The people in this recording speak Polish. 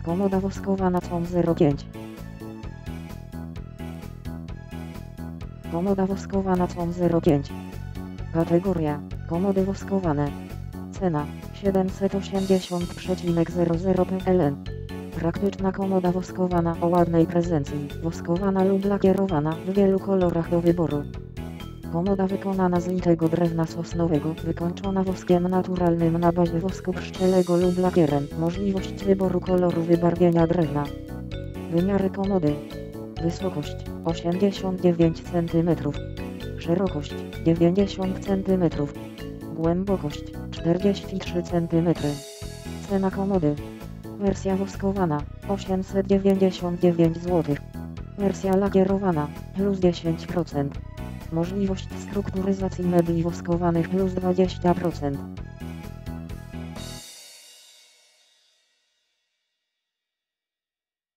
Komoda woskowana COM05. Komoda woskowana COM05. Kategoria: komody woskowane. Cena: 780,00 PLN. Praktyczna komoda woskowana o ładnej prezencji, woskowana lub lakierowana w wielu kolorach do wyboru. Komoda wykonana z litego drewna sosnowego, wykończona woskiem naturalnym na bazie wosku pszczelego lub lakierem. Możliwość wyboru koloru wybarwienia drewna. Wymiary komody. Wysokość: 89 cm. Szerokość: 90 cm. Głębokość: 43 cm. Cena komody. Wersja woskowana: 899 zł. Wersja lakierowana: plus 10%. Możliwość strukturyzacji mebli woskowanych plus 20%.